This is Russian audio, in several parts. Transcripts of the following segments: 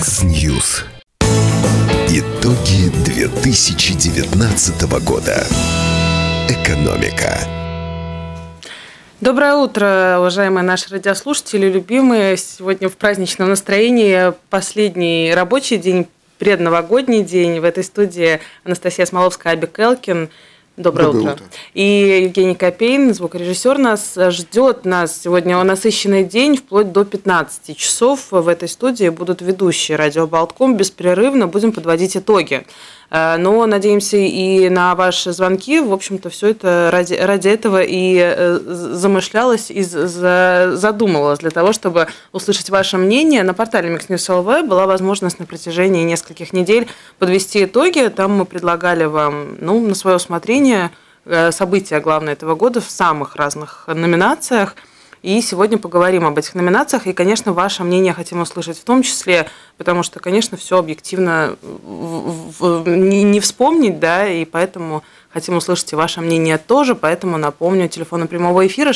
Яндекс.Ньюс. Итоги 2019 года. Экономика. Доброе утро, уважаемые наши радиослушатели, любимые. Сегодня в праздничном настроении последний рабочий день, предновогодний день. В этой студии Анастасия Смоловская, Абик Элкин. Доброе утро. И Евгений Копейн, звукорежиссер, нас ждет. Нас сегодня насыщенный день, вплоть до 15 часов. В этой студии будут ведущие радио Болтком. Беспрерывно будем подводить итоги. Но надеемся и на ваши звонки. В общем-то, все это ради этого и замышлялось, и задумывалось, для того, чтобы услышать ваше мнение. На портале MixNews.lv была возможность на протяжении нескольких недель подвести итоги. Там мы предлагали вам, на свое усмотрение, события, главное, этого года в самых разных номинациях. И сегодня поговорим об этих номинациях. И, конечно, ваше мнение хотим услышать в том числе, потому что, конечно, все объективно не вспомнить, да, и поэтому хотим услышать и ваше мнение тоже. Поэтому напомню, телефон прямого эфира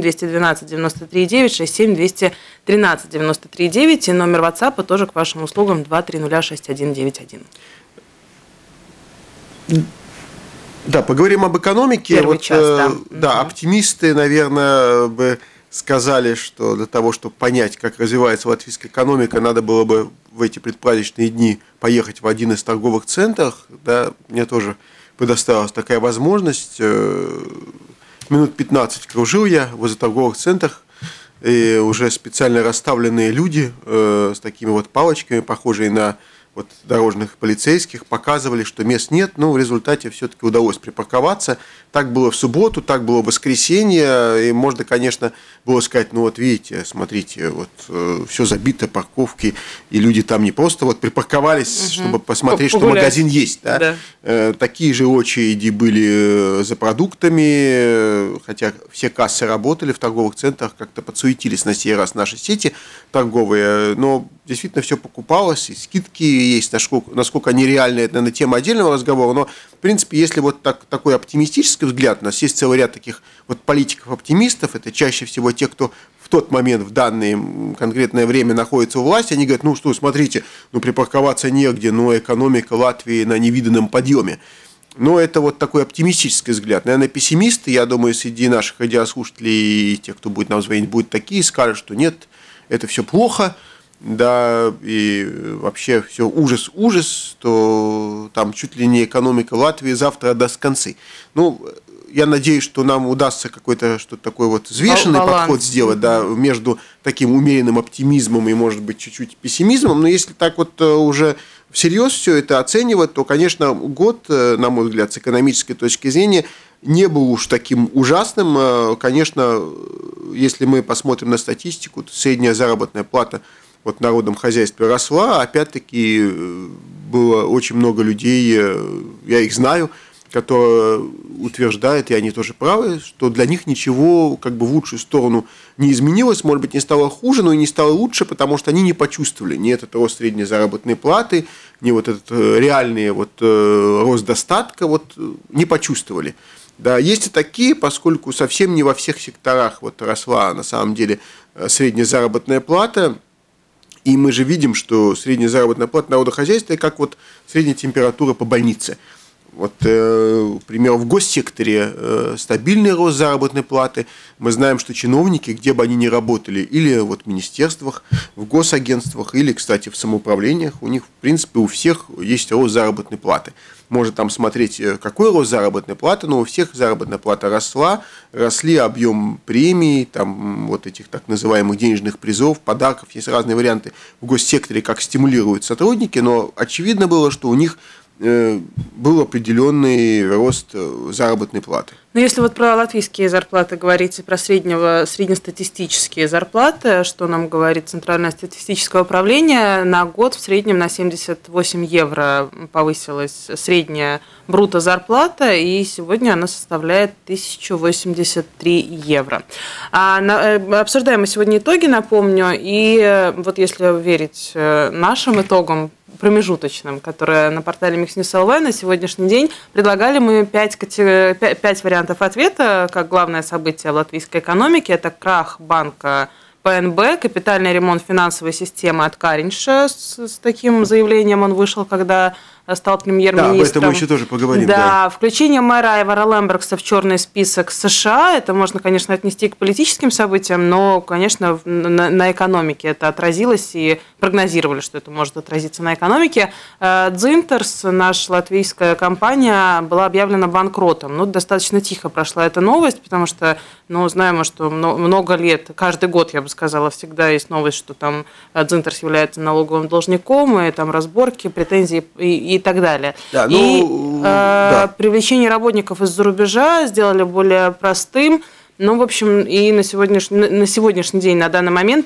67-212-93-9, 67-213-93-9 и номер WhatsApp тоже к вашим услугам 2306191. Да, поговорим об экономике. Первый час, да, оптимисты, наверное, бы сказали, что для того, чтобы понять, как развивается латвийская экономика, надо было бы в эти предпраздничные дни поехать в один из торговых центров. Да, мне тоже предоставилась такая возможность. Минут 15 кружил я возле торговых центров, и уже специально расставленные люди с такими вот палочками, похожие на дорожных полицейских, показывали, что мест нет, но в результате все-таки удалось припарковаться. Так было в субботу, так было в воскресенье, и можно, конечно, было сказать, видите, смотрите, все забито, парковки, и люди там не просто припарковались, чтобы посмотреть, что магазин есть. Да? Да. Такие же очереди были за продуктами, хотя все кассы работали в торговых центрах, как-то подсуетились на сей раз наши сети торговые, но действительно все покупалось, и скидки есть, насколько они реальны, это, наверное, тема отдельного разговора, но, в принципе, если такой оптимистический взгляд, у нас есть целый ряд таких политиков-оптимистов, это чаще всего те, кто в тот момент, в данное конкретное время находится у власти, они говорят, смотрите, припарковаться негде, экономика Латвии на невиданном подъеме. Но это такой оптимистический взгляд. Наверное, пессимисты, я думаю, среди наших радиослушателей и тех, кто будет нам звонить, будут такие, скажут, что нет, это все плохо, да, и вообще все ужас, то там чуть ли не экономика Латвии завтра отдаст концы. Я надеюсь, что нам удастся какой-то что-то такой взвешенный подход сделать, да, между таким умеренным оптимизмом и, может быть, чуть-чуть пессимизмом. Но если так уже всерьез все это оценивать, то, конечно, год, на мой взгляд, с экономической точки зрения, не был уж таким ужасным. Конечно, если мы посмотрим на статистику, то средняя заработная плата в народном хозяйстве росла. Опять-таки, было очень много людей, я их знаю, которые утверждают, и они тоже правы, что для них ничего в лучшую сторону не изменилось, может быть, не стало хуже, но и не стало лучше, потому что они не почувствовали ни этот рост средней заработной платы, ни этот реальный рост достатка, не почувствовали. Да, есть и такие, поскольку совсем не во всех секторах росла на самом деле средняя заработная плата. И мы же видим, что средняя заработная плата народохозяйства как средняя температура по больнице. Например, в госсекторе стабильный рост заработной платы. Мы знаем, что чиновники, где бы они ни работали, или в министерствах, в госагентствах, или, кстати, в самоуправлениях, у них, в принципе, у всех есть рост заработной платы. Можно там смотреть, какой рост заработной платы, но у всех заработная плата росла, росли объем премий, этих так называемых денежных призов, подарков, есть разные варианты в госсекторе, как стимулируют сотрудники, но очевидно было, что у них был определенный рост заработной платы. Но если про латвийские зарплаты говорить и про среднестатистические зарплаты, что нам говорит Центральное статистическое управление, на год в среднем на 78 евро повысилась средняя брутто-зарплата, и сегодня она составляет 1083 евро. Обсуждаем мы сегодня итоги, напомню, и если верить нашим итогам, промежуточным, которые на портале MixNews.lv на сегодняшний день предлагали мы 5 вариантов ответа, как главное событие в латвийской экономике. Это крах банка ПНБ, капитальный ремонт финансовой системы от Кариньша. С таким заявлением он вышел, когда стал премьер-министром. Да, об этом мы еще тоже поговорим. Да, включение мэра Айвара Лембергса в черный список США, это можно, конечно, отнести к политическим событиям, но, конечно, на экономике это отразилось, и прогнозировали, что это может отразиться на экономике. Дзинтерс, наша латвийская компания, была объявлена банкротом. Ну, достаточно тихо прошла эта новость, потому что, знаем, что много лет, каждый год, я бы сказала, всегда есть новость, что там Дзинтерс является налоговым должником, и там разборки, претензии и так далее. Да, привлечение работников из-за рубежа сделали более простым. Ну, в общем, и на сегодняшний день, на данный момент,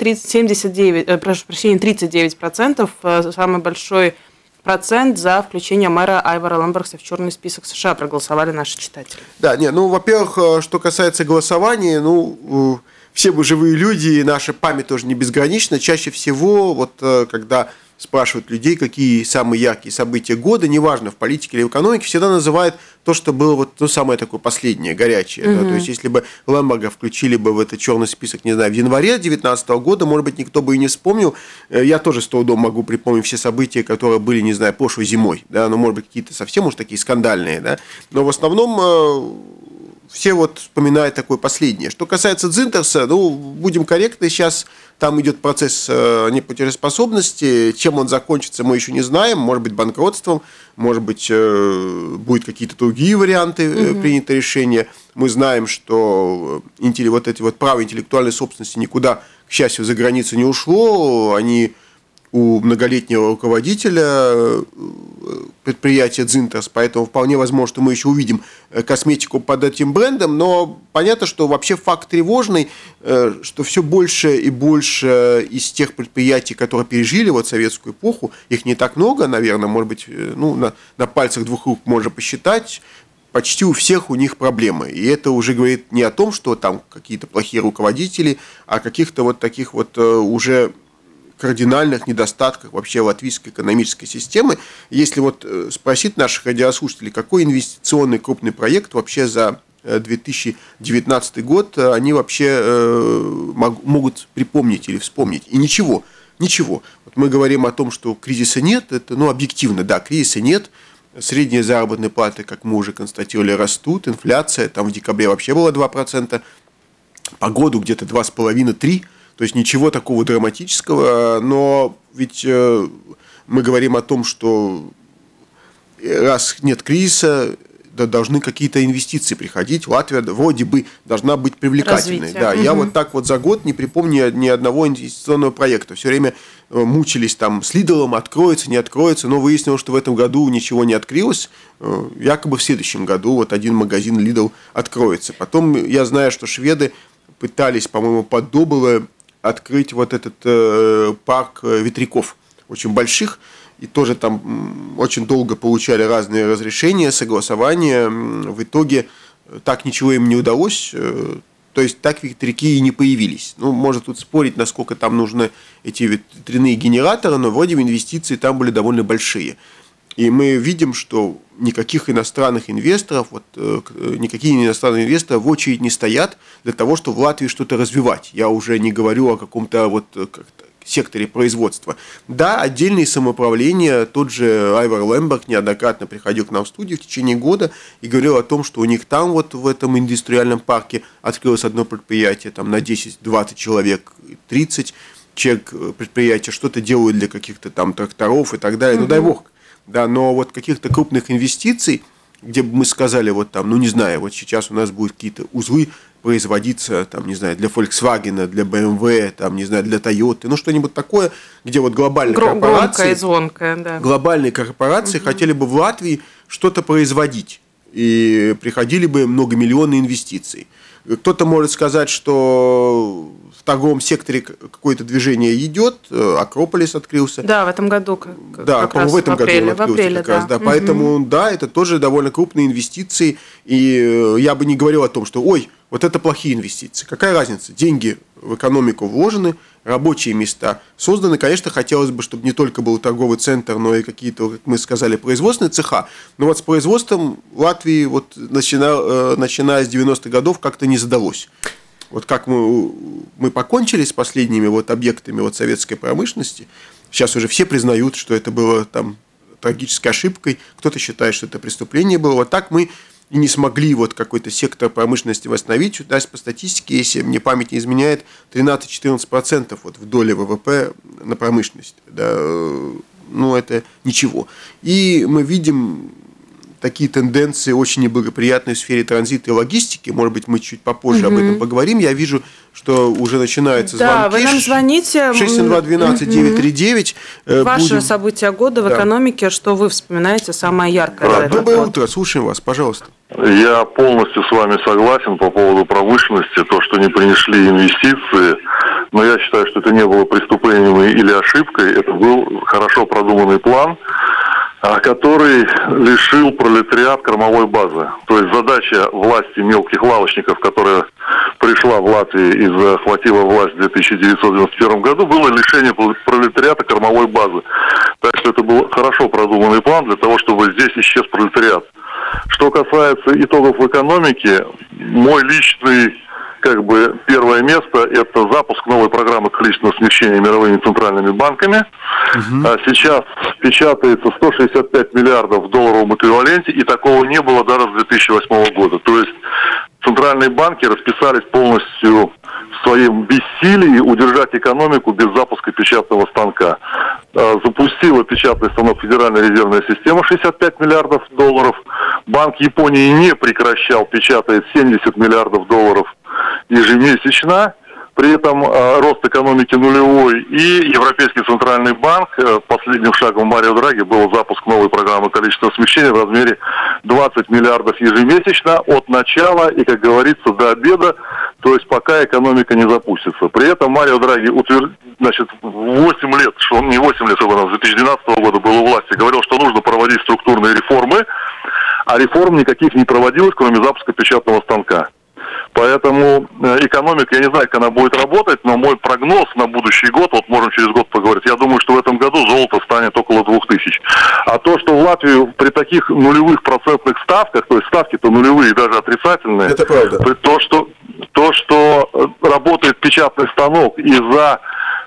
39%, самый большой процент за включение мэра Айвара Лембергса в черный список США проголосовали наши читатели. Да, во-первых, что касается голосования, все мы живые люди, и наша память тоже не безгранична. Чаще всего, когда спрашивают людей, какие самые яркие события года, неважно, в политике или в экономике, всегда называют то, что было самое такое последнее, горячее. Да? То есть, если бы Лемберга включили бы в этот черный список, не знаю, в январе 2019 года, может быть, никто бы и не вспомнил. Я тоже с трудом могу припомнить все события, которые были, не знаю, прошлой зимой. Да? Может быть, какие-то совсем уж такие скандальные. Да? Но в основном все вспоминают такое последнее. Что касается Дзинтерса, будем корректны, сейчас там идет процесс неплатежеспособности. Чем он закончится, мы еще не знаем. Может быть, банкротством, может быть, будут какие-то другие варианты принято решения. Мы знаем, что эти право интеллектуальной собственности никуда, к счастью, за границу не ушло. Они у многолетнего руководителя предприятия Дзинтерс, поэтому вполне возможно, что мы еще увидим косметику под этим брендом, но понятно, что вообще факт тревожный, что все больше и больше из тех предприятий, которые пережили советскую эпоху, их не так много, наверное, может быть, на пальцах двух рук можно посчитать, почти у всех у них проблемы. И это уже говорит не о том, что там какие-то плохие руководители, а о каких-то таких уже кардинальных недостатках вообще латвийской экономической системы. Если спросить наших радиослушателей, какой инвестиционный крупный проект вообще за 2019 год они вообще могут припомнить или вспомнить. И ничего. Мы говорим о том, что кризиса нет, это объективно, да, кризиса нет. Средние заработные платы, как мы уже констатировали, растут, инфляция там в декабре вообще была 2%, по году где-то 2,5-3%. То есть ничего такого драматического, но ведь мы говорим о том, что раз нет кризиса, должны какие-то инвестиции приходить. Латвия вроде бы должна быть привлекательной. Да, я так за год не припомню ни одного инвестиционного проекта. Все время мучились там с Lidl, откроется, не откроется, но выяснилось, что в этом году ничего не открылось. Якобы в следующем году один магазин Lidl откроется. Потом я знаю, что шведы пытались, по-моему, под Добыло открыть этот парк ветряков, очень больших, и тоже там очень долго получали разные разрешения, согласования. В итоге так ничего им не удалось, то есть так ветряки и не появились. Можно тут спорить, насколько там нужны эти ветряные генераторы, но вроде инвестиции там были довольно большие. И мы видим, что никакие иностранные инвесторы в очередь не стоят для того, чтобы в Латвии что-то развивать. Я уже не говорю о каком-то секторе производства. Да, отдельные самоуправления, тот же Айвар Лемберг неоднократно приходил к нам в студию в течение года и говорил о том, что у них там в этом индустриальном парке открылось одно предприятие там, на 10-20 человек, 30 человек предприятия что-то делают для каких-то там тракторов и так далее. Дай бог. Да, но каких-то крупных инвестиций, где бы мы сказали, не знаю, сейчас у нас будут какие-то узлы производиться, там, не знаю, для Volkswagen, для BMW, там, не знаю, для Toyota, что-нибудь такое, где глобальные корпорации, громкое и звонкое, да. Глобальные корпорации хотели бы в Латвии что-то производить, и приходили бы многомиллионные инвестиции. Кто-то может сказать, что в торговом секторе какое-то движение идет, Акрополис открылся. Да, в этом году как раз в этом году он открылся как раз. Да. Поэтому, да, это тоже довольно крупные инвестиции. И я бы не говорил о том, что, это плохие инвестиции. Какая разница? Деньги в экономику вложены, рабочие места созданы. Конечно, хотелось бы, чтобы не только был торговый центр, но и какие-то, как мы сказали, производственные цеха. Но с производством Латвии, начиная с 90-х годов, как-то не задалось. вот как мы покончили с последними вот объектами вот советской промышленности, сейчас уже все признают, что это было там трагической ошибкой, кто-то считает, что это преступление было, вот так мы и не смогли вот какой-то сектор промышленности восстановить. У нас по статистике, если мне память не изменяет, 13-14% вот в доле ВВП на промышленность. Да, ну, это ничего. И мы видим такие тенденции очень неблагоприятные в сфере транзита и логистики. Может быть, мы чуть попозже об этом поговорим. Я вижу, что уже начинаются звонки. Да, вы нам звоните. 672-12-939. Ваше событие года в экономике, что вы вспоминаете самое яркое? Доброе утро, слушаем вас, пожалуйста. Я полностью с вами согласен по поводу промышленности, то, что не принесли инвестиции, но я считаю, что это не было преступлением или ошибкой, это был хорошо продуманный план, который лишил пролетариат кормовой базы. То есть задача власти мелких лавочников, которая пришла в Латвию и захватила власть в 1991 году, было лишение пролетариата кормовой базы. Так что это был хорошо продуманный план для того, чтобы здесь исчез пролетариат. Что касается итогов в экономике, мой личный первое место – это запуск новой программы количественного смягчения мировыми центральными банками. Сейчас печатается 165 миллиардов в долларовом эквиваленте, и такого не было даже с 2008 года. То есть центральные банки расписались полностью в своем бессилии удержать экономику без запуска печатного станка. Запустила печатный станок Федеральная резервная система 65 миллиардов долларов. Банк Японии не прекращал, печатает 70 миллиардов долларов ежемесячно. При этом рост экономики нулевой. И Европейский центральный банк, последним шагом Марио Драги был запуск новой программы количественного смягчения в размере 20 миллиардов ежемесячно от начала и, как говорится, до обеда, то есть пока экономика не запустится. При этом Марио Драги 8 лет, что он не 8 лет, с 2012 года был у власти, говорил, что нужно проводить структурные реформы, а реформ никаких не проводилось, кроме запуска печатного станка. Поэтому экономика, я не знаю, как она будет работать, но мой прогноз на будущий год, вот можем через год поговорить, я думаю, что в этом году золото станет около 2000. А то, что в Латвию при таких нулевых процентных ставках, то есть ставки-то нулевые, даже отрицательные, это правда. То, что работает печатный станок и за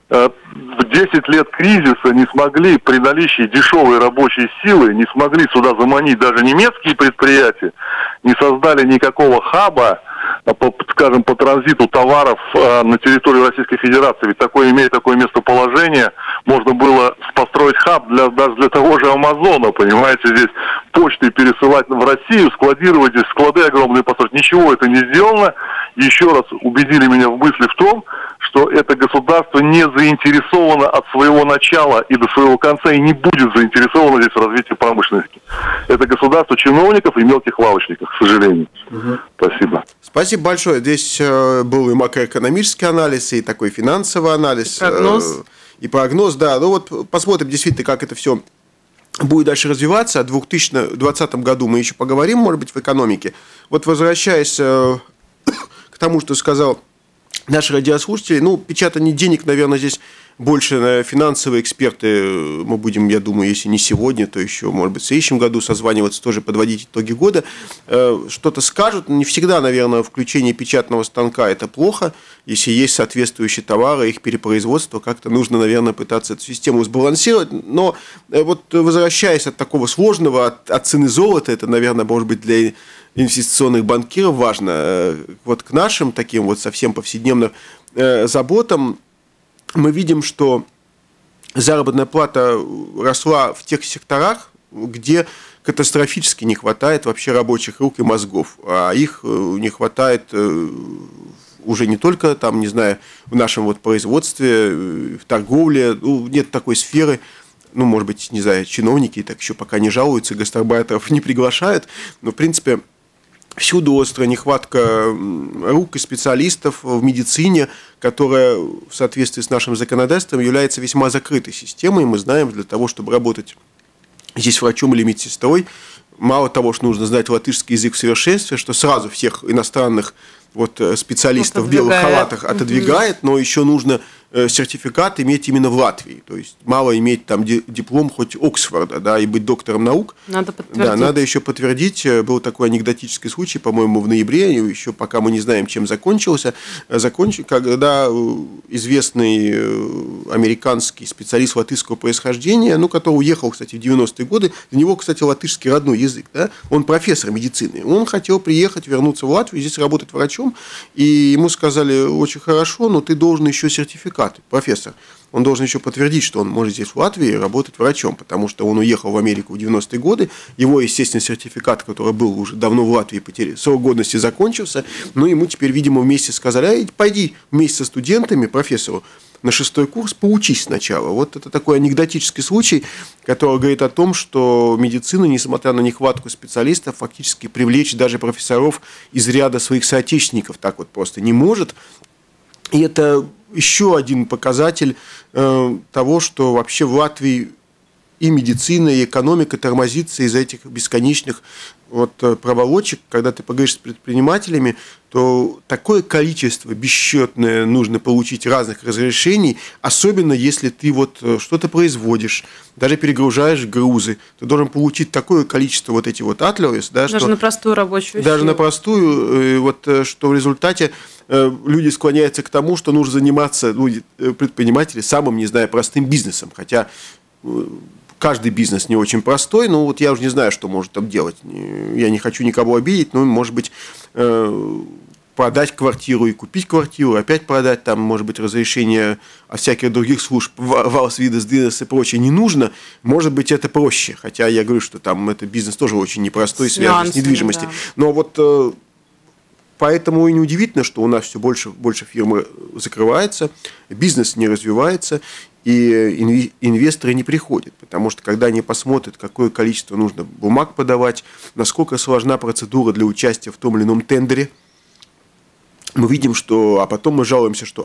10 лет кризиса не смогли при наличии дешевой рабочей силы, не смогли сюда заманить даже немецкие предприятия, не создали никакого хаба, скажем, по транзиту товаров на территорию Российской Федерации. Ведь имея такое местоположение, можно было построить хаб даже для того же Амазона, понимаете, здесь почты пересылать в Россию, складировать здесь, склады огромные построить. Ничего это не сделано. Еще раз убедили меня в мысли в том, что это государство не заинтересовано от своего начала и до своего конца и не будет заинтересовано здесь в развитии промышленности. Это государство чиновников и мелких лавочников, к сожалению. Спасибо. Спасибо большое. Здесь был и макроэкономический анализ, и такой финансовый анализ. И прогноз, да. Ну вот посмотрим действительно, как это все будет дальше развиваться. О 2020 году мы еще поговорим, может быть, в экономике. Вот возвращаясь к тому, что сказал наши радиослушатели, печатание денег, наверное, здесь больше финансовые эксперты, мы будем, я думаю, если не сегодня, то еще, может быть, в следующем году созваниваться, тоже подводить итоги года, что-то скажут. Не всегда, наверное, включение печатного станка – это плохо. Если есть соответствующие товары, их перепроизводство, как-то нужно, наверное, пытаться эту систему сбалансировать. Но вот возвращаясь от такого сложного, от цены золота, это, наверное, может быть, для инвестиционных банкиров важно, вот к нашим таким вот совсем повседневным заботам, мы видим, что заработная плата росла в тех секторах, где катастрофически не хватает вообще рабочих рук и мозгов. А их не хватает уже не только там, не знаю, в нашем вот производстве, в торговле, нет такой сферы. Может быть, не знаю, чиновники так еще пока не жалуются, гастарбайтеров не приглашают, но, в принципе, всюду острая нехватка рук и специалистов в медицине, которая в соответствии с нашим законодательством является весьма закрытой системой. Мы знаем, для того, чтобы работать здесь врачом или медсестрой, мало того, что нужно знать латышский язык в совершенстве, что сразу всех иностранных специалистов в белых халатах отодвигает, но еще нужно сертификат иметь именно в Латвии. То есть мало иметь там диплом хоть Оксфорда, да, и быть доктором наук. Надо подтвердить. Да, надо еще подтвердить. Был такой анекдотический случай, по-моему, в ноябре, еще пока мы не знаем, чем закончился, когда известный американский специалист латышского происхождения, который уехал, кстати, в 90-е годы, для него, кстати, латышский родной язык, да, он профессор медицины, он хотел приехать, вернуться в Латвию, здесь работать врачом, и ему сказали: очень хорошо, но ты должен еще сертификат, профессор. Он должен еще подтвердить, что он может здесь в Латвии работать врачом, потому что он уехал в Америку в 90-е годы, его, естественно, сертификат, который был уже давно в Латвии, срок годности закончился, но ему теперь, видимо, вместе сказали: пойди вместе со студентами, профессору, на 6-й курс, поучись сначала. Вот это такой анекдотический случай, который говорит о том, что медицина, несмотря на нехватку специалистов, фактически привлечь даже профессоров из ряда своих соотечественников так вот просто не может. И это еще один показатель того, что вообще в Латвии и медицина, и экономика тормозится из-за этих бесконечных проволочек. Когда ты поговоришь с предпринимателями, то такое количество бесчетное нужно получить разных разрешений, особенно если ты что-то производишь, даже перегружаешь грузы, ты должен получить такое количество этих атлерис, да, даже на простую рабочую даже силу. на простую, что в результате люди склоняются к тому, что нужно заниматься, предприниматели, самым, не знаю, простым бизнесом, хотя каждый бизнес не очень простой, но я уже не знаю, что может там делать. Я не хочу никого обидеть, но, может быть, продать квартиру и купить квартиру, опять продать, там, может быть, разрешение от всяких других служб, Валсвидес, Динес и прочее не нужно. Может быть, это проще, хотя я говорю, что там это бизнес тоже очень непростой, связан с недвижимостью. Да. Но поэтому и неудивительно, что у нас все больше фирм закрывается, бизнес не развивается, и инвесторы не приходят. Потому что, когда они посмотрят, какое количество нужно бумаг подавать, насколько сложна процедура для участия в том или ином тендере, мы видим, что... А потом мы жалуемся, что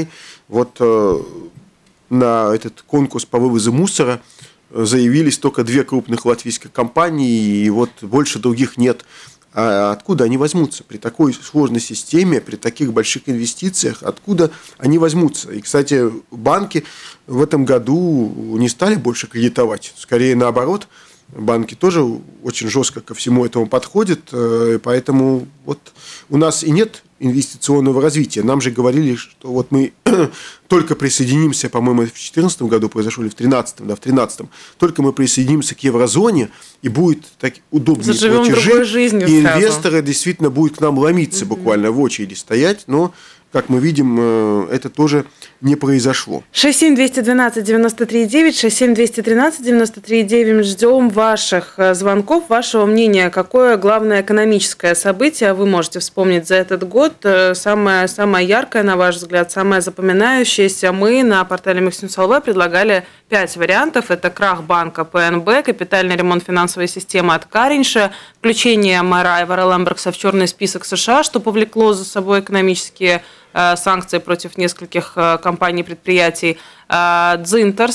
на этот конкурс по вывозу мусора заявились только 2 крупных латвийских компании, и больше других нет. А откуда они возьмутся? При такой сложной системе, при таких больших инвестициях, откуда они возьмутся? И, кстати, банки в этом году не стали больше кредитовать. Скорее наоборот, банки тоже очень жестко ко всему этому подходят. Поэтому у нас и нет инвестиционного развития. Нам же говорили, что мы только присоединимся, по-моему, в 2014 году произошло, или в 2013, да, в 2013, только мы присоединимся к еврозоне, и будет так удобнее платежи, и инвесторы действительно будут к нам ломиться, буквально в очереди стоять, но, как мы видим, это тоже не произошло. 67-212-93-9, 67-213-93-9. Ждем ваших звонков, вашего мнения. Какое главное экономическое событие вы можете вспомнить за этот год? Самое яркое, на ваш взгляд, самое запоминающееся. Мы на портале Максим.ЛВ предлагали 5 вариантов. Это крах банка ПНБ, капитальный ремонт финансовой системы от Каринша, включение мэра Айвара Лембергса в черный список США, что повлекло за собой экономические санкции против нескольких компаний и предприятий. Дзинтерс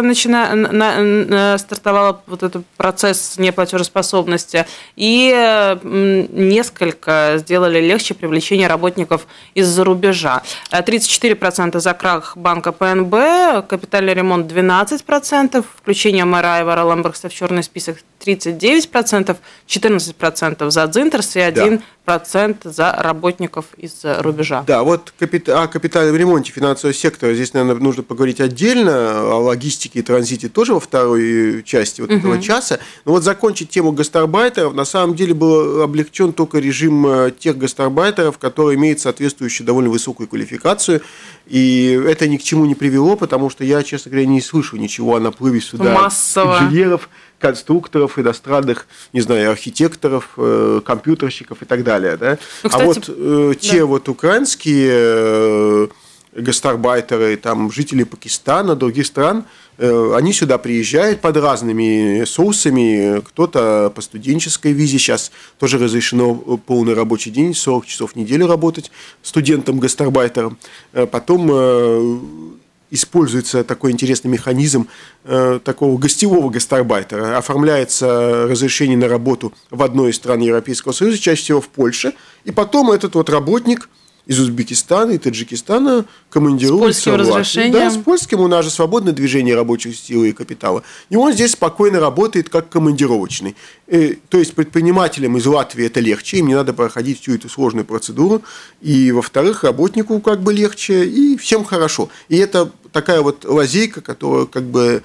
стартовал этот процесс неплатежеспособности, и несколько сделали легче привлечение работников из-за рубежа. 34% за крах банка ПНБ, капитальный ремонт 12%, включение мэра Айвара Лембергса в черный список 39%, 14% за Дзинтерс и 1% за работников из-за рубежа. Да, о капитальном ремонте финансового сектора здесь, наверное, нужно поговорить отдельно, о логистике и транзите тоже во второй части этого часа. Но закончить тему гастарбайтеров, на самом деле был облегчен только режим тех гастарбайтеров, которые имеют соответствующую довольно высокую квалификацию, и это ни к чему не привело, потому что я, честно говоря, не слышу ничего о наплыве сюда инженеров, конструкторов, иностранных, не знаю, архитекторов, компьютерщиков и так далее. Да? Те украинские гастарбайтеры, там, жители Пакистана, других стран, они сюда приезжают под разными соусами, кто-то по студенческой визе, сейчас тоже разрешено полный рабочий день, 40 часов в неделю работать студентом-гастарбайтером, потом используется такой интересный механизм такого гостевого гастарбайтера. Оформляется разрешение на работу в одной из стран Европейского Союза, чаще всего в Польше, и потом этот работник из Узбекистана и Таджикистана командируется. С польским разрешением. Да, с польским. У нас же свободное движение рабочих сил и капитала. И он здесь спокойно работает как командировочный. То есть предпринимателям из Латвии это легче, им не надо проходить всю эту сложную процедуру. И, во-вторых, работнику как бы легче, и всем хорошо. И это такая вот лазейка, которую как бы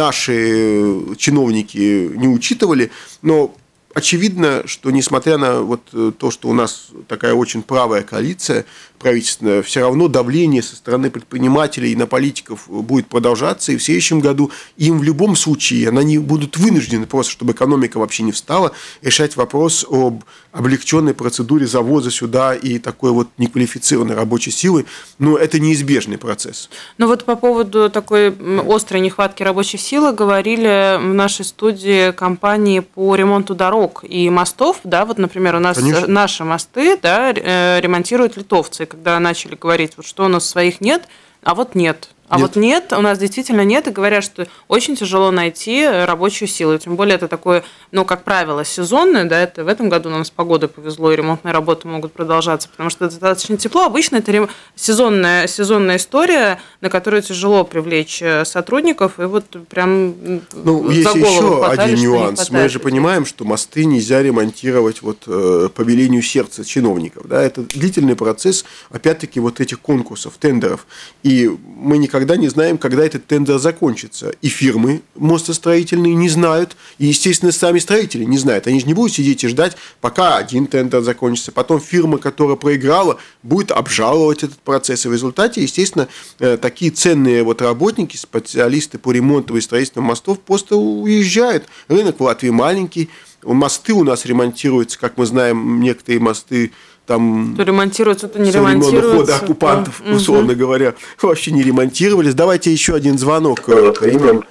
наши чиновники не учитывали, но очевидно, что несмотря на вот то, что у нас такая очень правая коалиция правительственная, все равно давление со стороны предпринимателей на политиков будет продолжаться, и в следующем году им в любом случае они будут вынуждены просто, чтобы экономика вообще не встала, решать вопрос об облегченной процедуре завоза сюда и такой вот неквалифицированной рабочей силы, но это неизбежный процесс. Ну вот по поводу такой острой нехватки рабочей силы говорили в нашей студии компании по ремонту дорог и мостов, да, вот, например, у нас наши мосты, да, ремонтируют литовцы, когда начали говорить, вот что у нас своих нет, а вот нет. Вот нет, у нас действительно нет, и говорят, что очень тяжело найти рабочую силу. Тем более это такое, ну, как правило, сезонное, да, это в этом году нам с погодой повезло, и ремонтные работы могут продолжаться, потому что достаточно тепло. Обычно это сезонная история, на которую тяжело привлечь сотрудников, и вот прям есть еще один нюанс. Мы же понимаем, что мосты нельзя ремонтировать вот по велению сердца чиновников. Да? Это длительный процесс, опять-таки, вот этих конкурсов, тендеров. И мы никогда не знаем, когда этот тендер закончится. И фирмы мостостроительные не знают, и, естественно, сами строители не знают. Они же не будут сидеть и ждать, пока один тендер закончится. Потом фирма, которая проиграла, будет обжаловать этот процесс. И в результате, естественно, такие ценные вот работники, специалисты по ремонту и строительству мостов просто уезжают. Рынок в Латвии маленький. Мосты у нас ремонтируются, как мы знаем, некоторые мосты там то ремонтируются, то не ремонтируются. Хода оккупантов, условно говоря, вообще не ремонтировались. Давайте еще один звонок примем.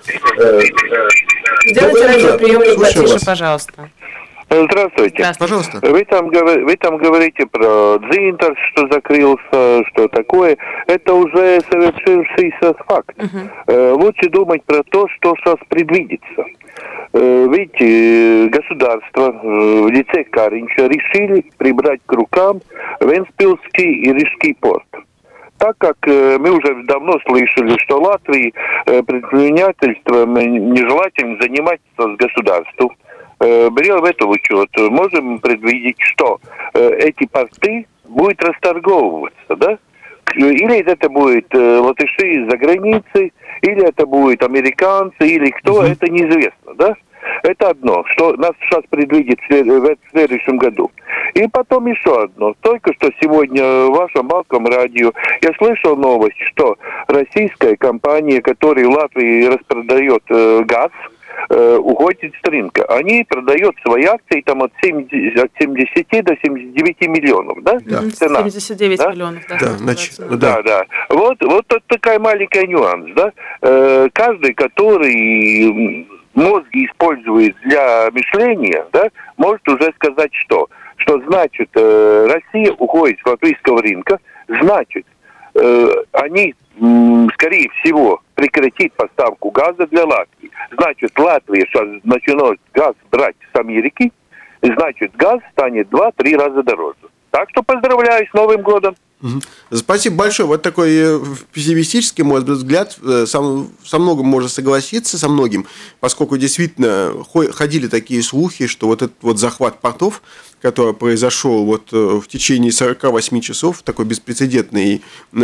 Сделайте радиоприемник потише, пожалуйста. Здравствуйте. Пожалуйста. Вы там говорите про Дзинтер, что закрылся, что такое. Это уже совершившийся факт. Лучше думать про то, что сейчас предвидится. Видите, государство в лице Каринча решили прибрать к рукам Вентспилский и Рижский порт. Так как мы уже давно слышали, что Латвии предпринимательством нежелательно заниматься с государством, берем в это в учет, можем предвидеть, что эти порты будут расторговываться, да? Или это будет латыши из-за границы, или это будет американцы, или кто, это неизвестно, да? Это одно, что нас сейчас предвидит в следующем году. И потом еще одно. Только что сегодня в вашем Балком радио я слышал новость, что российская компания, которая в Латвии распродает газ, уходит с рынка. Они продают свои акции там от 70 до 79 миллионов, да? Цена. 79 да? Миллионов, да. Да. Вот такая маленькая нюанс, да? Каждый, который мозги использует для мышления, да, может уже сказать, что значит Россия уходит с латвийского рынка, значит они, скорее всего, прекратит поставку газа для Латвии. Значит, Латвия сейчас начинает газ брать с Америки, значит, газ станет 2-3 раза дороже. Так что поздравляю с Новым годом. Спасибо большое. Вот такой пессимистический, может быть, взгляд. Со многим можно согласиться, со многим, поскольку действительно ходили такие слухи, что вот этот вот захват портов, который произошел вот в течение 48 часов, такой беспрецедентный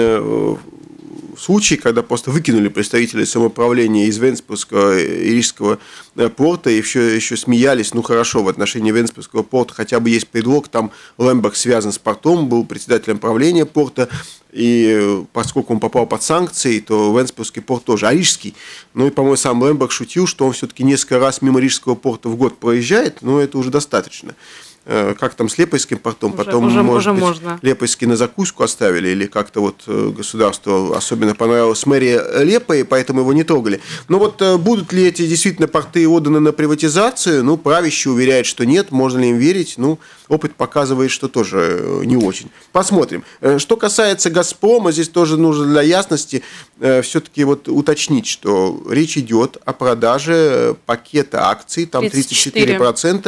случай, когда просто выкинули представителей самоуправления из Вентспилского и Рижского порта, и еще смеялись, ну хорошо, в отношении Вентспилского порта хотя бы есть предлог, там Лемберг связан с портом, был председателем правления порта, и поскольку он попал под санкции, то Вентспилский порт тоже, а Рижский, ну и, по-моему, сам Лемберг шутил, что он все-таки несколько раз мимо Рижского порта в год проезжает, но это уже достаточно. Как там с Лепойским портом, потом, может быть, можно. Лепойский на закуску оставили, или как-то вот государству особенно понравилась мэрия Лепои, поэтому его не трогали. Но вот будут ли эти действительно порты отданы на приватизацию? Ну, правящий уверяет, что нет, можно ли им верить? Ну, опыт показывает, что тоже не очень. Посмотрим. Что касается «Газпрома», здесь тоже нужно для ясности все-таки вот уточнить, что речь идет о продаже пакета акций, там 34%,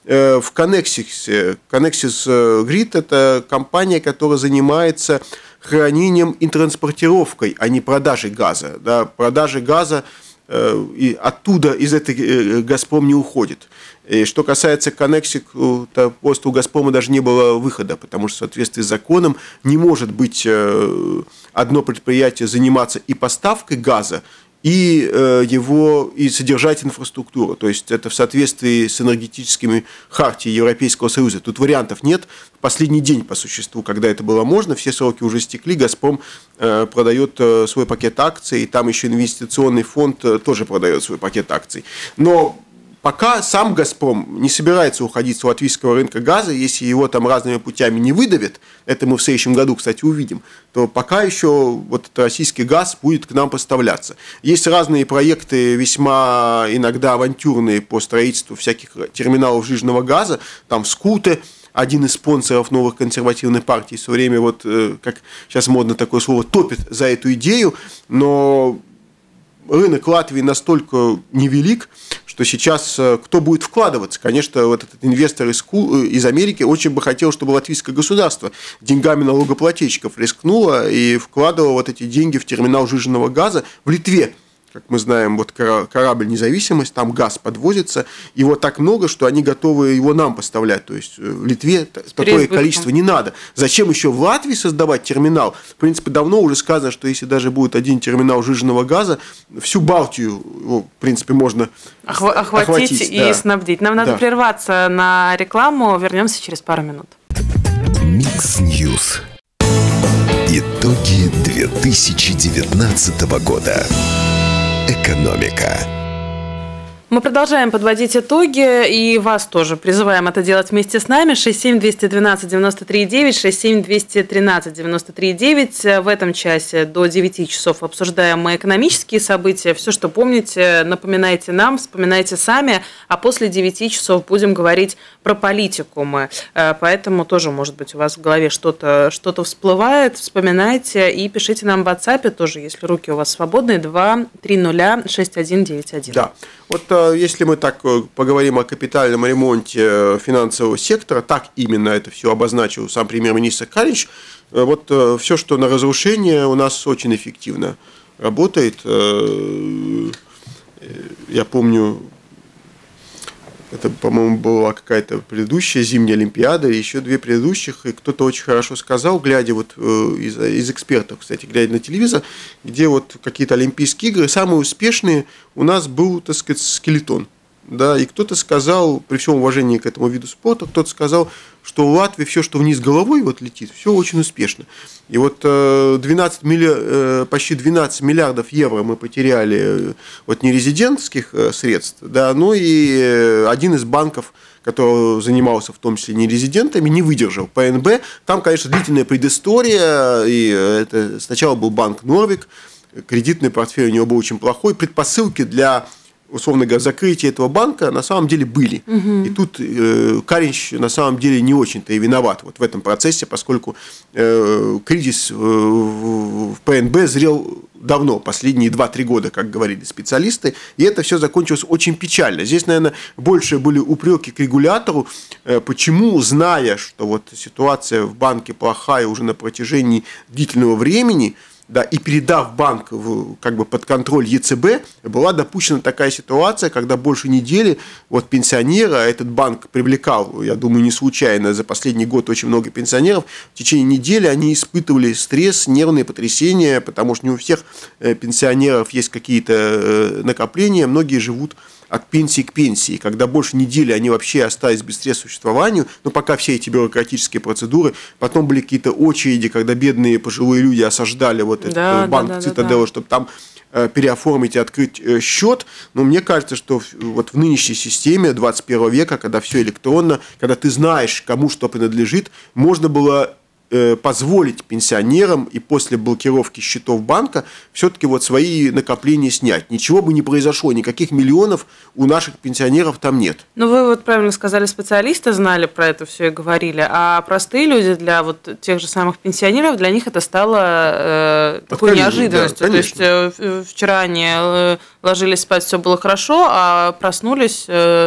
в Connexis. Connexis Grid – это компания, которая занимается хранением и транспортировкой, а не продажей газа. Да, продажи газа и оттуда из этой «Газпром» не уходит. И что касается Connexis, то просто у «Газпрома» даже не было выхода, потому что в соответствии с законом не может быть одно предприятие заниматься и поставкой газа, и содержать инфраструктуру. То есть это в соответствии с энергетическими хартией Европейского Союза. Тут вариантов нет. В последний день, по существу, когда это было можно, все сроки уже истекли, «Газпром» продает свой пакет акций, и там еще инвестиционный фонд тоже продает свой пакет акций. Но пока сам «Газпром» не собирается уходить с латвийского рынка газа, если его там разными путями не выдавят, это мы в следующем году, кстати, увидим, то пока еще вот этот российский газ будет к нам поставляться. Есть разные проекты, весьма иногда авантюрные по строительству всяких терминалов жиженного газа, там «Скуте», один из спонсоров новых консервативных партий, все время, вот, как сейчас модно такое слово, топит за эту идею, но рынок Латвии настолько невелик, что сейчас кто будет вкладываться? Конечно, вот этот инвестор из Америки очень бы хотел, чтобы латвийское государство деньгами налогоплательщиков рискнуло и вкладывало вот эти деньги в терминал жиженного газа в Литве. Как мы знаем, вот корабль «Независимость», там газ подвозится, его так много, что они готовы его нам поставлять. То есть в Литве такое количество не надо. Зачем еще в Латвии создавать терминал? В принципе, давно уже сказано, что если даже будет один терминал жиженного газа, всю Балтию, в принципе, можно охватить и снабдить. Нам надо прерваться на рекламу, вернемся через пару минут. Микс Ньюс. Итоги 2019 года. Экономика. Мы продолжаем подводить итоги, и вас тоже призываем это делать вместе с нами. 67-212-93-9, 67-213-93-9. В этом часе до 9 часов обсуждаем мы экономические события. Все, что помните, напоминайте нам, вспоминайте сами, а после 9 часов будем говорить про политику мы. Поэтому тоже, может быть, у вас в голове что-то всплывает, вспоминайте и пишите нам в WhatsApp тоже, если руки у вас свободные, 2306191. Да. Вот если мы так поговорим о капитальном ремонте финансового сектора, так именно это все обозначил сам премьер-министр Каринч, вот все, что на разрушение, у нас очень эффективно работает. Я помню, это, по-моему, была какая-то предыдущая зимняя Олимпиада, и еще две предыдущих, и кто-то очень хорошо сказал, глядя вот из экспертов, кстати, глядя на телевизор, где вот какие-то Олимпийские игры, самые успешные у нас был, так сказать, скелетон. Да, и кто-то сказал, при всем уважении к этому виду спорта, кто-то сказал, что в Латвии все, что вниз головой вот летит, все очень успешно. И вот почти 12 миллиардов евро мы потеряли вот нерезидентских средств, да, ну и один из банков, который занимался в том числе нерезидентами, не выдержал. ПНБ, там, конечно, длительная предыстория, и это сначала был банк Норвик, кредитный портфель у него был очень плохой, предпосылки для, условно говоря, закрытия этого банка на самом деле были. И тут Каринч на самом деле не очень-то и виноват вот в этом процессе, поскольку кризис в ПНБ зрел давно, последние 2-3 года, как говорили специалисты, и это все закончилось очень печально. Здесь, наверное, больше были упреки к регулятору, почему, зная, что вот ситуация в банке плохая уже на протяжении длительного времени, да, и передав банк как бы под контроль ЕЦБ, была допущена такая ситуация, когда больше недели вот пенсионеры, а этот банк привлекал, я думаю, не случайно, за последний год очень много пенсионеров, в течение недели они испытывали стресс, нервные потрясения, потому что не у всех пенсионеров есть какие-то накопления, многие живут от пенсии к пенсии, когда больше недели они вообще остались без средств к существованию, но пока все эти бюрократические процедуры, потом были какие-то очереди, когда бедные пожилые люди осаждали вот этот банк Цитаделла, чтобы там переоформить и открыть счет. Но мне кажется, что вот в нынешней системе 21 века, когда все электронно, когда ты знаешь, кому что принадлежит, можно было позволить пенсионерам и после блокировки счетов банка все-таки вот свои накопления снять. Ничего бы не произошло, никаких миллионов у наших пенсионеров там нет. Ну, вы вот правильно сказали, специалисты знали про это все и говорили, а простые люди, для вот тех же самых пенсионеров, для них это стало такой неожиданностью. Да, то есть вчера они ложились спать, все было хорошо, а проснулись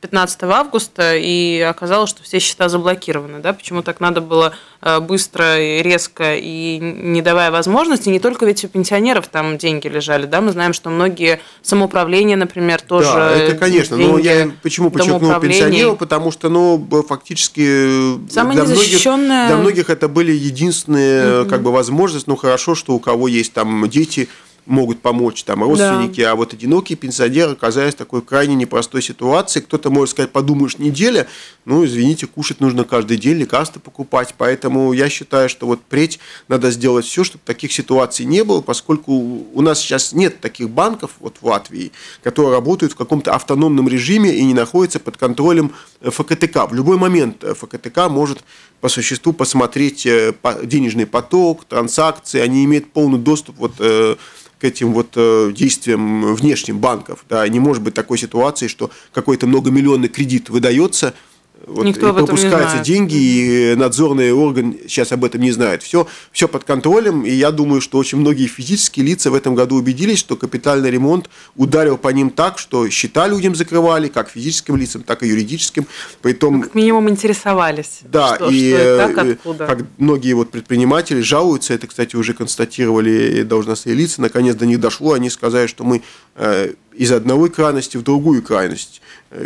15 августа, и оказалось, что все счета заблокированы. Да? Почему так надо было быстро, и резко и не давая возможности? Не только ведь у пенсионеров там деньги лежали. Да? Мы знаем, что многие самоуправления, например, тоже. Да, это, конечно. Но я почему подчеркнул пенсионеров? Потому что, фактически для многих это были единственные возможности. Ну, хорошо, что у кого есть там дети, могут помочь там родственники, а вот одинокие пенсионеры оказались в такой крайне непростой ситуации. Кто-то может сказать, подумаешь, неделя, извините, кушать нужно каждый день, лекарства покупать. Поэтому я считаю, что вот впредь надо сделать все, чтобы таких ситуаций не было, поскольку у нас сейчас нет таких банков вот в Латвии, которые работают в каком-то автономном режиме и не находятся под контролем ФКТК. В любой момент ФКТК может по существу посмотреть денежный поток, транзакции, они имеют полный доступ к этим действиям внешним банков. Да, не может быть такой ситуации, что какой-то многомиллионный кредит выдается, и пропускаются деньги, и надзорный орган сейчас об этом не знает. Все под контролем, и я думаю, что очень многие физические лица в этом году убедились, что капитальный ремонт ударил по ним так, что счета людям закрывали, как физическим лицам, так и юридическим. Притом, как минимум интересовались, да, что это, как, откуда. Как многие предприниматели жалуются, это, кстати, уже констатировали должностные лица, наконец до них дошло, они сказали, что мы из одной крайности в другую крайность.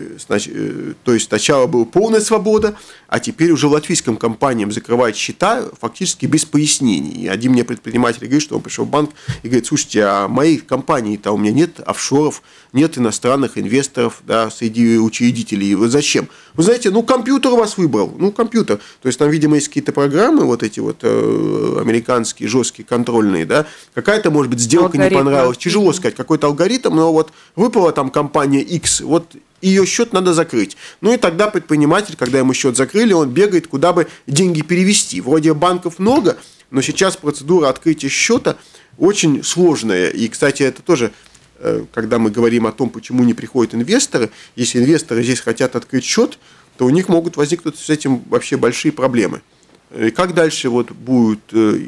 То есть сначала была полная свобода, а теперь уже латвийским компаниям закрывать счета фактически без пояснений. И один мне предприниматель говорит, что он пришел в банк и говорит, слушайте, а моей компании-то у меня нет офшоров, нет иностранных инвесторов, да, среди учредителей. Вы зачем? Вы знаете, компьютер у вас выбрал. Компьютер. То есть там, видимо, есть какие-то программы, американские, жесткие, контрольные, да. Какая-то, может быть, сделка не понравилась. Тяжело сказать, какой-то алгоритм, но выпала там компания X, ее счет надо закрыть. И тогда предприниматель, когда ему счет закрыли, он бегает, куда бы деньги перевести. Вроде банков много, но сейчас процедура открытия счета очень сложная. И, кстати, это тоже, когда мы говорим о том, почему не приходят инвесторы, если инвесторы здесь хотят открыть счет, то у них могут возникнуть с этим вообще большие проблемы. И как дальше будет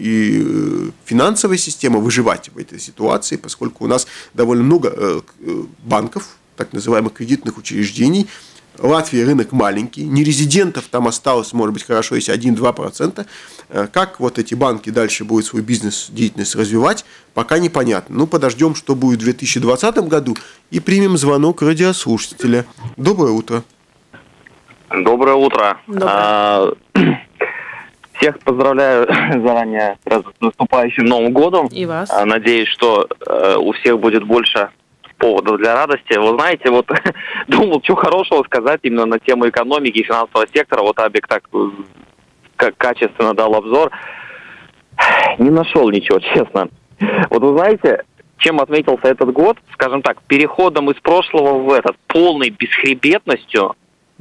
и финансовая система выживать в этой ситуации, поскольку у нас довольно много банков, так называемых кредитных учреждений. Латвия рынок маленький, нерезидентов там осталось, может быть, хорошо, если 1-2%. Как эти банки дальше будут свой бизнес-деятельность развивать, пока непонятно. Подождем, что будет в 2020 году, и примем звонок радиослушателя. Доброе утро. Доброе утро. Всех поздравляю заранее с наступающим Новым годом. И вас. Надеюсь, что у всех будет больше поводов для радости. Вы знаете, думал, что хорошего сказать именно на тему экономики и финансового сектора. Абик так качественно дал обзор. Не нашел ничего, честно. Вы знаете, чем отметился этот год, скажем так, переходом из прошлого в этот, полной бесхребетностью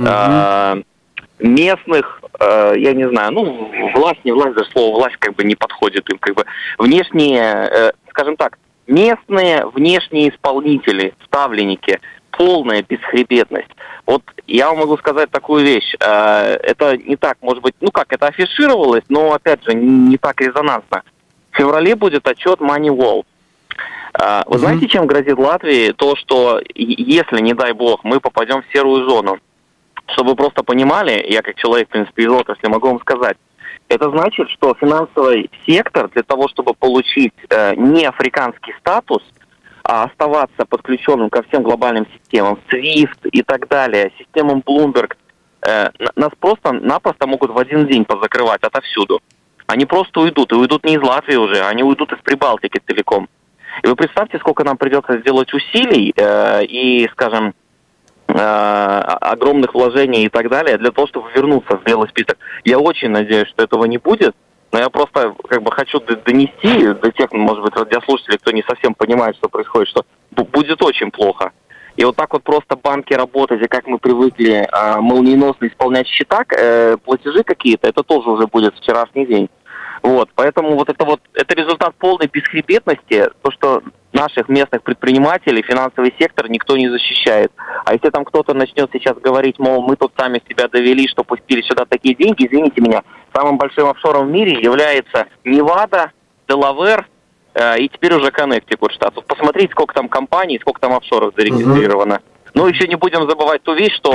местных, я не знаю, власть, не власть, даже слово власть не подходит им, внешние, скажем так, местные внешние исполнители, ставленники, полная бесхребетность. Я вам могу сказать такую вещь. Это не так, может быть, это афишировалось, но, опять же, не так резонансно. В феврале будет отчет Moneywall. Вы знаете, чем грозит Латвии то, что если, не дай бог, мы попадем в серую зону? Чтобы вы просто понимали, я как человек, в принципе, из отрасли могу вам сказать, это значит, что финансовый сектор для того, чтобы получить не африканский статус, а оставаться подключенным ко всем глобальным системам, SWIFT и так далее, системам Bloomberg, нас просто-напросто могут в один день позакрывать отовсюду. Они просто уйдут, и уйдут не из Латвии уже, они уйдут из Прибалтики целиком. И вы представьте, сколько нам придется сделать усилий и, скажем, огромных вложений и так далее для того, чтобы вернуться в белый список. Я очень надеюсь, что этого не будет, но я просто хочу донести до тех, может быть, радиослушателей, кто не совсем понимает, что происходит, что будет очень плохо. И так просто банки работать, и как мы привыкли молниеносно исполнять счета, платежи какие-то, это тоже уже будет вчерашний день. Поэтому это результат полной бесхребетности, то, что наших местных предпринимателей, финансовый сектор никто не защищает. А если там кто-то начнет сейчас говорить, мол, мы тут сами себя довели, что пустили сюда такие деньги, извините меня, самым большим офшором в мире является Невада, Делавэр и теперь уже Коннектикут штат. Посмотрите, сколько там компаний, сколько там офшоров зарегистрировано. Еще не будем забывать ту вещь, что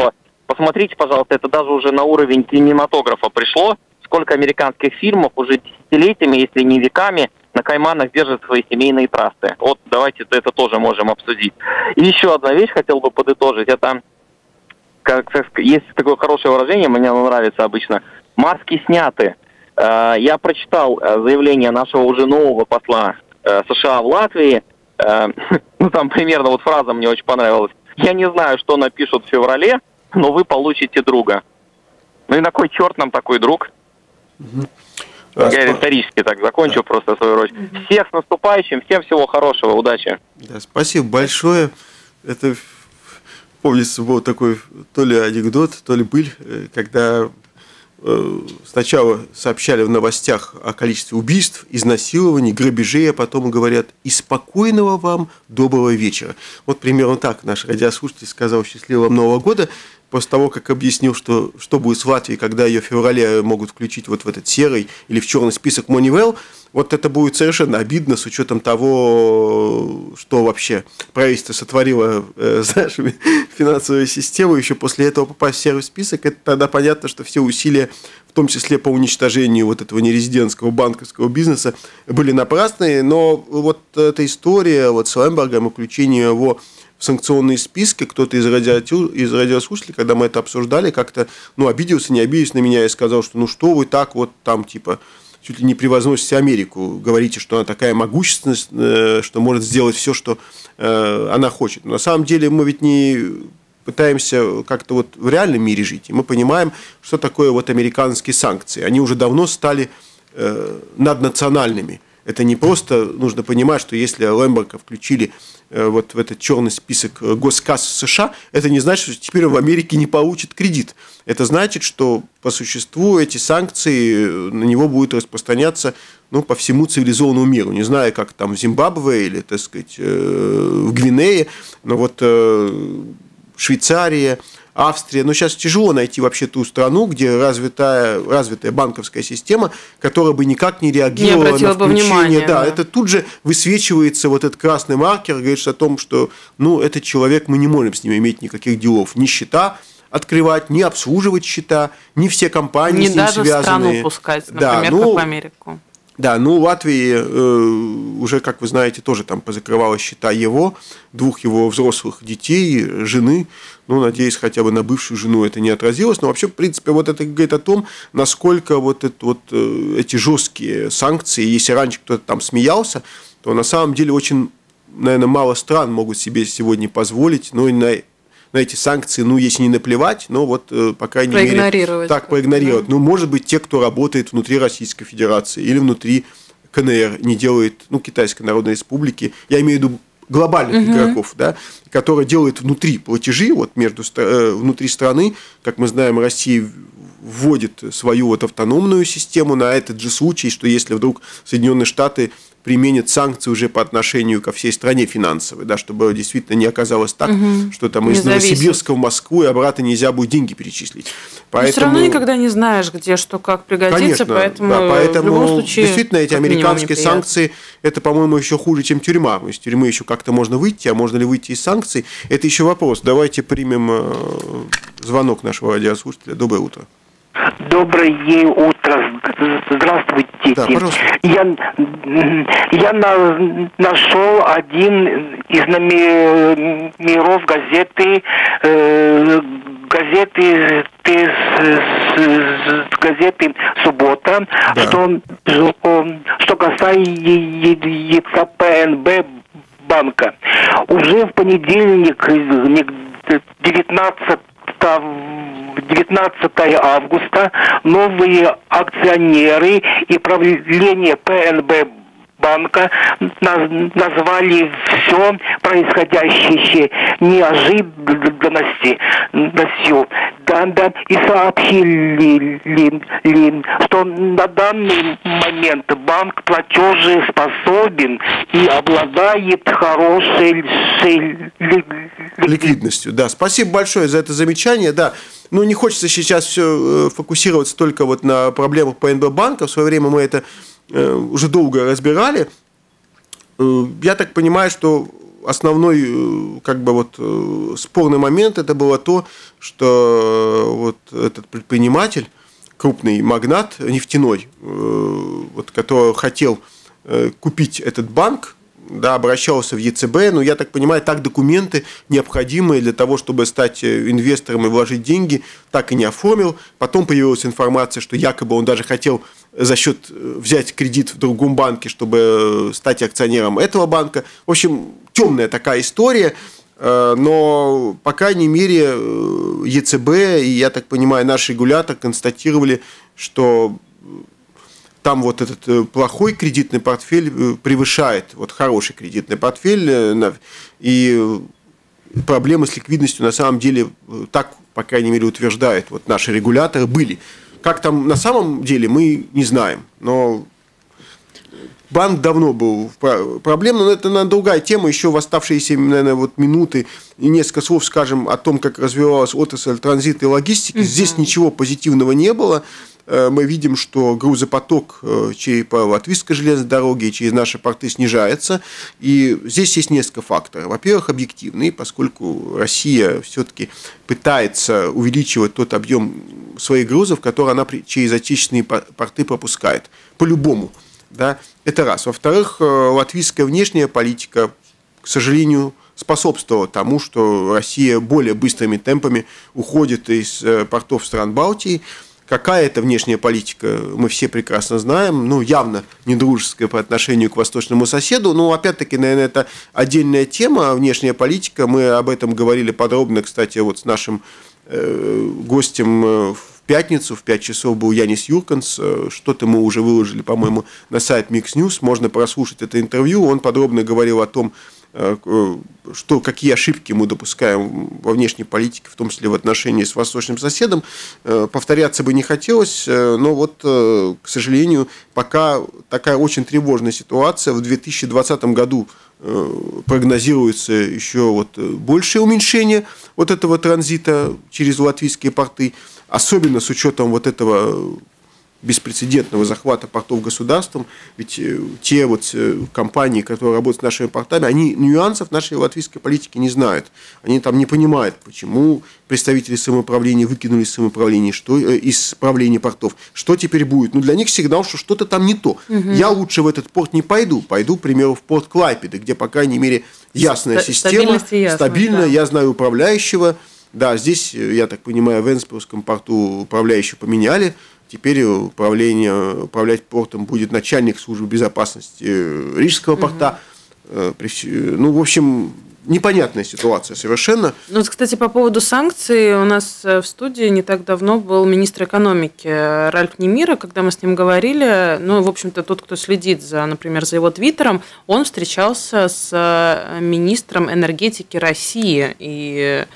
посмотрите, пожалуйста, это даже уже на уровень кинематографа пришло. Сколько американских фильмов уже десятилетиями, если не веками, на Кайманах держат свои семейные трасты. Вот давайте это тоже можем обсудить. И еще одна вещь хотел бы подытожить. Это, есть такое хорошее выражение, мне оно нравится обычно. Маски сняты. Я прочитал заявление нашего уже нового посла США в Латвии. Ну, там примерно вот фраза мне очень понравилась. Я не знаю, что напишут в феврале, но вы получите друга. Ну и на кой черт нам такой друг? Я риторически так закончу просто свою речь. Всех с наступающим, всем всего хорошего, удачи. Да, спасибо большое. Это, помнится, был такой то ли анекдот, то ли быль, когда сначала сообщали в новостях о количестве убийств, изнасилований, грабежей, а потом говорят: и спокойного вам доброго вечера. Вот примерно так наш радиослушатель сказал «Счастливого Нового года», после того, как объяснил, что будет с Латвией, когда ее в феврале могут включить вот в этот серый или в черный список Moneyval. Вот это будет совершенно обидно с учетом того, что вообще правительство сотворило с нашими финансовой системой. Еще после этого попасть в серый список, это тогда понятно, что все усилия, в том числе по уничтожению вот этого нерезидентского банковского бизнеса, были напрасные. Но вот эта история вот с Лембергом и включение его в санкционные списки, кто-то из радиослушателей, когда мы это обсуждали, как-то обиделся, не обиделся на меня и сказал, что ну что вы так вот там типа чуть ли не превозносите Америку, говорите, что она такая могущественная, что может сделать все, что она хочет. Но на самом деле мы ведь не пытаемся как-то вот в реальном мире жить, и мы понимаем, что такое вот американские санкции. Они уже давно стали наднациональными. Это не просто, нужно понимать, что если Лемберга включили вот в этот черный список госкасс США, это не значит, что теперь он в Америке не получит кредит. Это значит, что по существу эти санкции на него будут распространяться по всему цивилизованному миру. Не знаю, как там в Зимбабве или, так сказать, в Гвинее, но вот Швейцария, Австрия. Но сейчас тяжело найти вообще ту страну, где развитая банковская система, которая бы никак не реагировала на включение. Да, это тут же высвечивается вот этот красный маркер, говорит о том, что этот человек, мы не можем с ним иметь никаких делов. Ни счета открывать, ни обслуживать счета, ни все компании с ним связанные. Не даже страну пускать, например, как в Америку. Да, Латвии уже, как вы знаете, тоже там позакрывала счета двух его взрослых детей, жены. Надеюсь, хотя бы на бывшую жену это не отразилось. Но вообще, в принципе, вот это говорит о том, насколько эти жесткие санкции, если раньше кто-то там смеялся, то на самом деле очень, наверное, мало стран могут себе сегодня позволить, и на эти санкции, если не наплевать, по крайней мере, так проигнорировать. Да. Может быть, те, кто работает внутри Российской Федерации или внутри КНР, не делает, Китайской Народной Республики, я имею в виду глобальных игроков, да, которые делают внутри платежи, внутри страны, как мы знаем, Россия вводит свою автономную систему на этот же случай, что если вдруг Соединенные Штаты применит санкции уже по отношению ко всей стране финансовой, да, чтобы действительно не оказалось так, что там из Новосибирска в Москву и обратно нельзя будет деньги перечислить. Поэтому... все равно никогда не знаешь, где что как пригодится, конечно, поэтому в любом случае, действительно эти американские санкции, это, по-моему, еще хуже, чем тюрьма. Из тюрьмы еще как-то можно выйти, а можно ли выйти из санкций, это еще вопрос. Давайте примем звонок нашего радиослушателя. Доброе утро. Доброе утро. Здравствуйте. Да, пожалуйста. Я нашел один из номеров газеты «Суббота», да. что касается ПНБ банка. Уже в понедельник, 19 августа, новые акционеры и правление ПНБ банка назвали все происходящее неожиданностью. И сообщили, что на данный момент банк платежеспособен и обладает хорошей ликвидностью. Да, спасибо большое за это замечание. Да, не хочется сейчас все фокусироваться только на проблемах ПНБ банка. В свое время мы это уже долго разбирали. Я так понимаю, что основной спорный момент это было то, что вот этот предприниматель, крупный магнат нефтяной, который хотел купить этот банк, да, обращался в ЕЦБ, но, я так понимаю, так документы, необходимые для того, чтобы стать инвестором и вложить деньги, так и не оформил. Потом появилась информация, что якобы он даже хотел за счет взять кредит в другом банке, чтобы стать акционером этого банка. В общем, темная такая история, но, по крайней мере, ЕЦБ и, я так понимаю, наш регулятор констатировали, что там вот этот плохой кредитный портфель превышает вот хороший кредитный портфель, и проблемы с ликвидностью на самом деле, так, по крайней мере, утверждают вот наши регуляторы, были. Как там на самом деле, мы не знаем, но банк давно был проблемным, но это другая тема, еще в оставшиеся, наверное, вот минуты и несколько слов скажем о том, как развивалась отрасль транзита и логистики. Здесь ничего позитивного не было. Мы видим, что грузопоток по латвийской железной дороге и через наши порты снижается. И здесь есть несколько факторов. Во-первых, объективные, поскольку Россия все-таки пытается увеличивать тот объем своих грузов, который она через отечественные порты пропускает. По-любому. Да? Это раз. Во-вторых, латвийская внешняя политика, к сожалению, способствовала тому, что Россия более быстрыми темпами уходит из портов стран Балтии. Какая это внешняя политика, мы все прекрасно знаем, явно недружеская по отношению к восточному соседу, но, опять-таки, наверное, это отдельная тема, внешняя политика, мы об этом говорили подробно, кстати, вот с нашим гостем в пятницу, в 5 часов был Янис Юрканс, что-то мы уже выложили, по-моему, на сайт Mix News, можно прослушать это интервью, он подробно говорил о том, какие ошибки мы допускаем во внешней политике, в том числе в отношении с восточным соседом. Повторяться бы не хотелось, но вот, к сожалению, пока такая очень тревожная ситуация. В 2020 году прогнозируется еще большее уменьшение вот этого транзита через латвийские порты, особенно с учетом вот этого беспрецедентного захвата портов государством, ведь те компании, которые работают с нашими портами, они нюансов нашей латвийской политики не знают. Они там не понимают, почему представители самоуправления выкинули из самоуправления, из правления портов. Что теперь будет? Для них сигнал, что что-то там не то. Я лучше в этот порт не пойду. Пойду, к примеру, в порт Клайпеды, где, по крайней мере, ясная система, стабильная, я знаю управляющего. Да, здесь, я так понимаю, в Вентспилсском порту управляющего поменяли. Теперь управлять портом будет начальник службы безопасности Рижского порта. В общем, непонятная ситуация совершенно. Кстати, по поводу санкций, у нас в студии не так давно был министр экономики Ральф Немира, когда мы с ним говорили, в общем-то, тот, кто следит например, за его твиттером, он встречался с министром энергетики России, и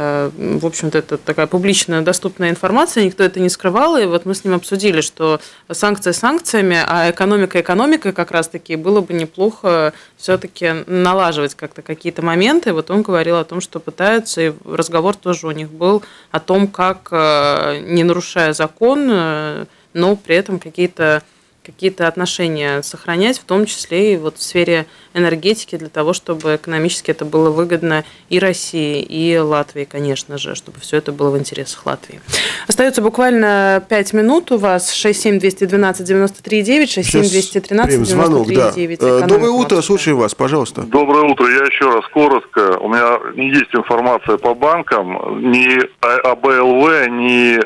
в общем-то, это такая публично доступная информация, никто это не скрывал, и вот мы с ним обсудили, что санкции санкциями, а экономика экономикой как раз-таки было бы неплохо все-таки налаживать как-то какие-то моменты. Вот он говорил о том, что пытаются, и разговор тоже у них был о том, как, не нарушая закон, но при этом какие-то отношения сохранять, в том числе и в сфере энергетики, для того, чтобы экономически это было выгодно и России, и Латвии, конечно же, чтобы все это было в интересах Латвии. Остается буквально 5 минут у вас. 67-212-93-9, 67-213-93-9. Да. Доброе утро, слушаем вас, пожалуйста. Доброе утро. Я еще раз коротко. У меня не есть информация по банкам, ни АБЛВ, ни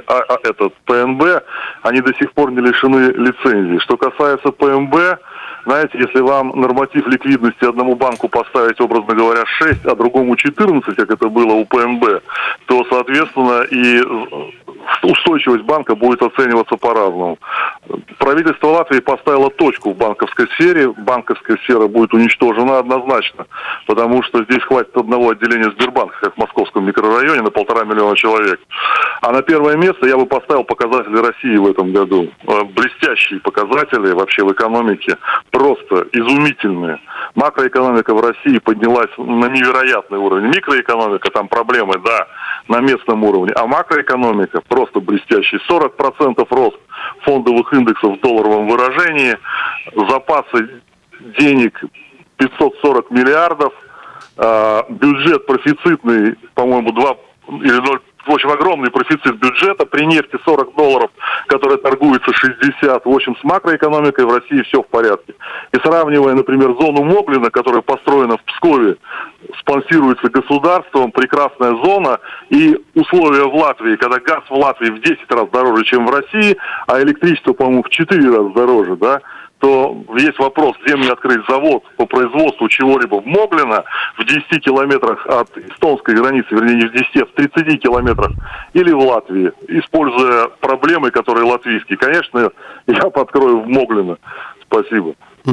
ПНБ, они до сих пор не лишены лицензии. Что касается ПМБ, знаете, если вам норматив ликвидности одному банку поставить, образно говоря, 6, а другому 14, как это было у ПНБ, то, соответственно, и устойчивость банка будет оцениваться по-разному. Правительство Латвии поставило точку в банковской сфере. Банковская сфера будет уничтожена однозначно, потому что здесь хватит одного отделения Сбербанка, как в московском микрорайоне, на 1,5 миллиона человек. А на первое место я бы поставил показатели России в этом году. Блестящие показатели вообще в экономике, просто изумительные. Макроэкономика в России поднялась на невероятный уровень. Микроэкономика, там проблемы, да, на местном уровне. А макроэкономика просто блестящий. 40% рост фондовых индексов в долларовом выражении. Запасы денег 540 миллиардов. бюджет профицитный, по-моему, 2 или 0, в общем, огромный профицит бюджета, при нефти $40, которая торгуется 60, в общем, с макроэкономикой в России все в порядке. И сравнивая, например, зону Моглина, которая построена в Пскове, спонсируется государством, прекрасная зона, и условия в Латвии, когда газ в Латвии в 10 раз дороже, чем в России, а электричество, по-моему, в 4 раза дороже, да, то есть вопрос, где мне открыть завод по производству чего-либо в Моглино, в 10 километрах от эстонской границы, вернее, не в 10, а в 30 километрах, или в Латвии, используя проблемы, которые латвийские. Конечно, я подкрою в Моглино. Спасибо.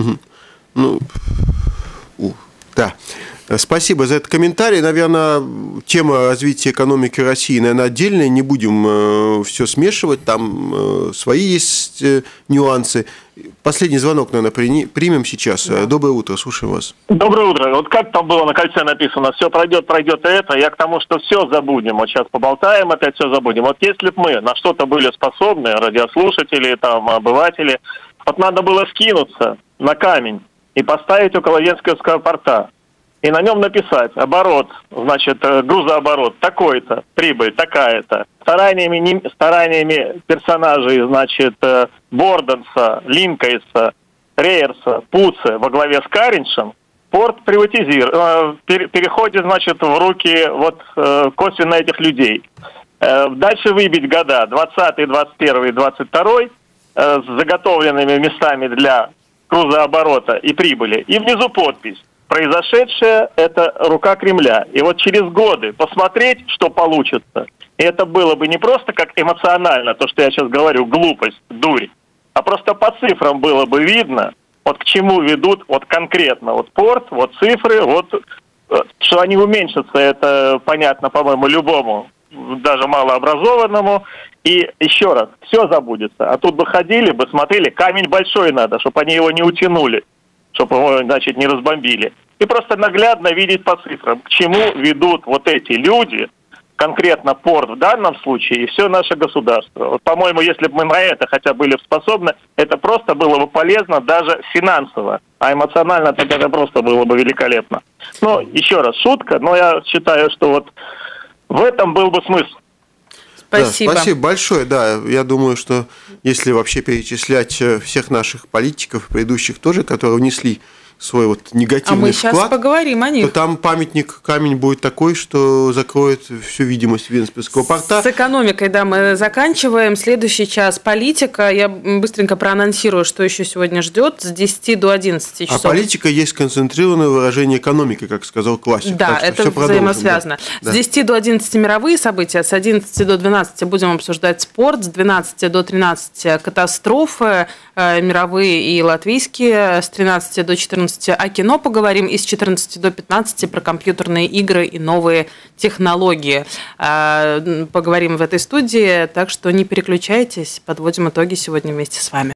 Да. Спасибо за этот комментарий. Наверное, тема развития экономики России, наверное, отдельная. Не будем все смешивать. Там свои есть нюансы. Последний звонок, наверное, примем сейчас. Да. Доброе утро, слушаем вас. Доброе утро. Вот как там было на кольце написано, все пройдет, пройдет и это. Я к тому, что все забудем. Вот сейчас поболтаем, опять все забудем. Вот если бы мы на что-то были способны, радиослушатели, там, обыватели, вот надо было скинуться на камень и поставить около Венского порта. И на нем написать оборот, значит, грузооборот такой-то, прибыль такая-то. Стараниями персонажей, значит, Борденса, Линкайса, Рейерса, Пуце во главе с Кариншем, порт переходит, значит, в руки вот косвенно этих людей. Дальше выбить года 20, 21, 22 с заготовленными местами для грузооборота и прибыли. И внизу подпись. Произошедшее – это рука Кремля. И вот через годы посмотреть, что получится. И это было бы не просто как эмоционально, то, что я сейчас говорю, глупость, дурь, а просто по цифрам было бы видно, вот к чему ведут вот конкретно. Вот порт, вот цифры, вот что они уменьшатся, это понятно, по-моему, любому, даже малообразованному. И еще раз, все забудется. А тут бы ходили, бы смотрели, камень большой надо, чтобы они его не утянули, чтобы его, значит, не разбомбили. И просто наглядно видеть по цифрам, к чему ведут вот эти люди, конкретно порт в данном случае, и все наше государство. Вот, по-моему, если бы мы на это хотя бы были способны, это просто было бы полезно даже финансово, а эмоционально так это просто было бы великолепно. Но еще раз, шутка, но я считаю, что вот в этом был бы смысл. Спасибо. Да, спасибо большое. Да, я думаю, что если вообще перечислять всех наших политиков, предыдущих тоже, которые внесли свой вот негативный вклад, сейчас поговорим о них. То там памятник, камень будет такой, что закроет всю видимость Венспилсского порта. С экономикой, да, мы заканчиваем. Следующий час политика. Я быстренько проанонсирую, что еще сегодня ждет с 10 до 11 часов. А политика есть концентрированное выражение экономики, как сказал классик. Да, это взаимосвязано. Да. С 10 до 11 мировые события, с 11 до 12 будем обсуждать спорт, с 12 до 13 катастрофы мировые и латвийские, с 13 до 14 о кино поговорим, и с 14 до 15 про компьютерные игры и новые технологии поговорим в этой студии, так что не переключайтесь, подводим итоги сегодня вместе с вами.